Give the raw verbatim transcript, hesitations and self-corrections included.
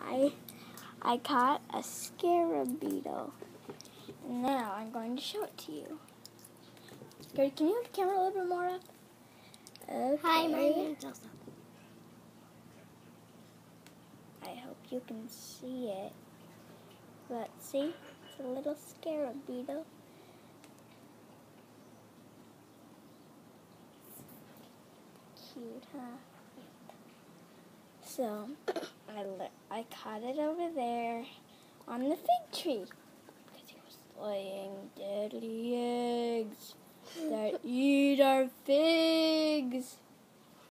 I I caught a scarab beetle. And now I'm going to show it to you. Gary, can you hold the camera a little bit more up? Okay. Hi, my name is Elsa. I hope you can see it. Let's see. It's a little scarab beetle. Cute, huh? So, I, I caught it over there on the fig tree because he was laying deadly eggs that eat our figs.